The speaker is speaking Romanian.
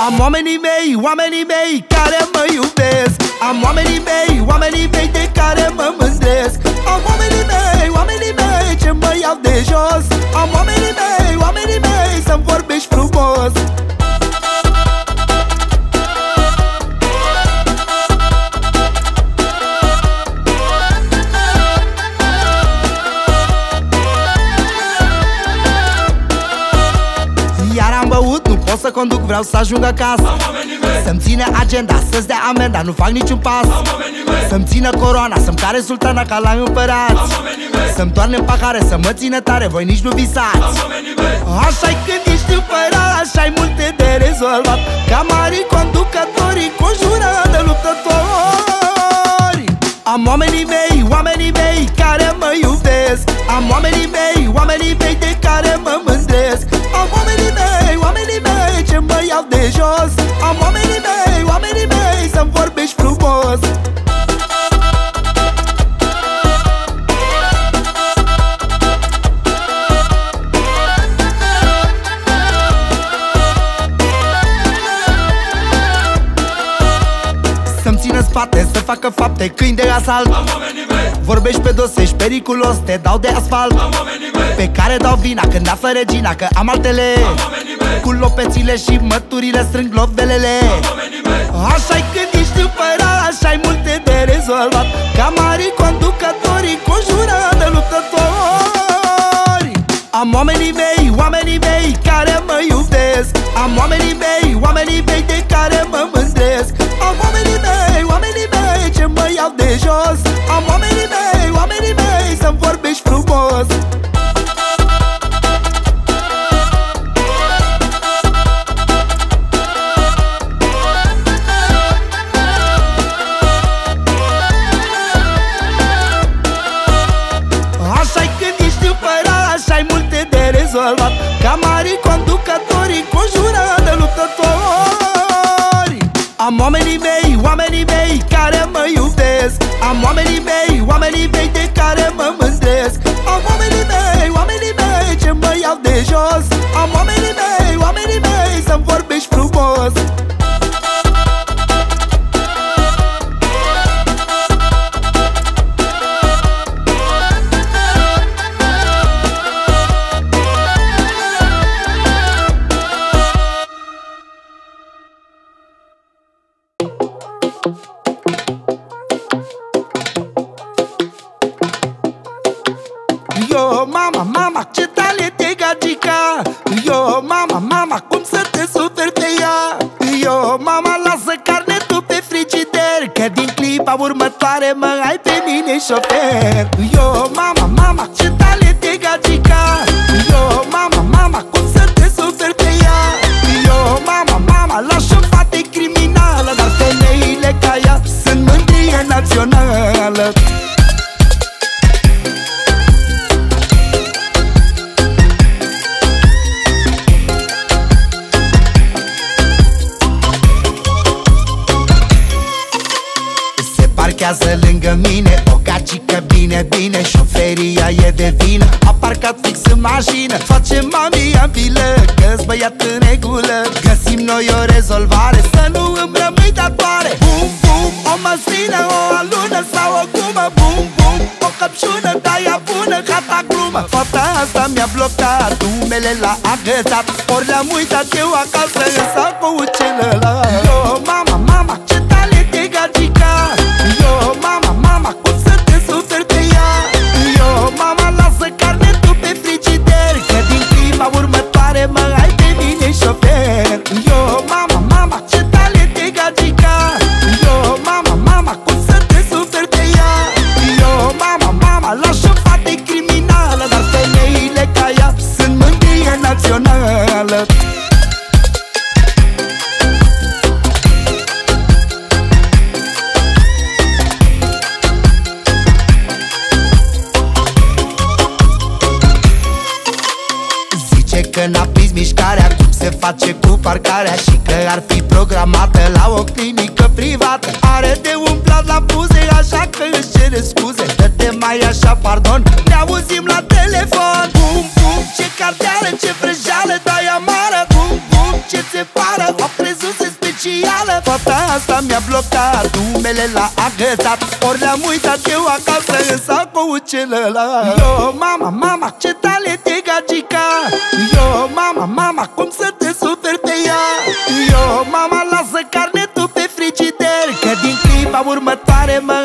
Am oamenii mei care mă iubesc. Am oamenii mei de care mă mândresc. Am oamenii mei ce mă iau de jos. Am oamenii mei să-mi vorbești frumos. Iar am băut, nu pot să conduc, vreau să ajung acasă. Să-mi ține agenda, să-ți dea amenda, nu fac niciun pas. Să-mi țină coroana, să-mi care sultana ca la împărați. Să-mi toarne în pahare, să mă țină tare, voi nici nu visați. Așa-i când ești împărat, așa-i multe de rezolvat. Ca mari conducătorii cu jură de luptători. Am oamenii mei care mă iubesc. Am oamenii mei de care mă mândresc. Am oamenii mei ce mă iau de jos. Am oamenii mei să-mi vorbești frumos. Să-mi țină spate, să facă fapte, câini de asalt. Vorbești pe dos, ești periculos, te dau de asfalt. Pe care dau vina când află regina că am altele. Cu lopețile și măturile strâng lovelele. Așa-i când ești împărat, așa-i multe de rezolvat. Ca mari conducătorii cu jură de luptători. Am oamenii mei care mă iubesc. Am oamenii mei de care mă mândresc. Am oamenii mei ce mă iau de jos. Am oamenii mei să-mi vorbești frumos. Așa-i când ești împărat, așa-i multe de rezolvat. Ca mari conducătorii cu jură de luptători. Am oamenii mei care mă iubesc. Am oamenii mei de care mă mândresc. Am oamenii mei ce mă iau de jos. Am oamenii mei să-mi vorbești frumos. Yo, mama, ce talent e gagica. Yo, mama, cum să te suferi pe ea. Yo, mama, lasă carnetul pe frigider, că din clipa următoare mă ai pe mine șofer. Yo, mama, ce talent e gagica. Yo, mama, cum să te suferi pe ea. Yo, mama, lași o fată criminală, dar femeile ca ea sunt mândrie națională. Parchează lângă mine o gagică bine, șoferia e de vină. A parcat fix în mașină, face mami ambilă, că-s băiat în regulă. Găsim noi o rezolvare, să nu îmi rămâi datoare. Bum, bum, o măslină, o alună sau o gumă. Bum, bum, o căpșună, da-ia bună, gata glumă. Fata asta mi-a blocat numele la agățat, ori le-am uitat eu acasă în sacul celălalt. Yo, mama, ce talent e gagica. Yo, mama, cum să te suferi pe ea. Yo, mama, lasă carnetul pe frigider, că din clipa următoare mă ai pe mine șofer. Yo, mama, ce talent e gagica. Yo, mama, cum să te suferi pe ea. Yo, mama, lași o fată criminală, dar femeile ca ea sunt mândrie națională. Că n-a prins mișcarea, cum se face cu parcarea, și că ar fi programată la o clinică privată. Are de umplat la buze, așa că își cere scuze. Dă-te mai așa, pardon, ne auzim la telefon. Bum, bum, ce carteală, ce vrăjeală, dai amară. Bum, bum, ce țepară, au crezut blocat, numele l-a agățat. Ori le-am uitat eu acasă în sacou celălalt. Yo, mama, mama, ce tale te gagica. Yo, mama, mama, cum să te suferi pe ea. Yo, mama, lasă carnetul pe frigider, că din clipa următoare mă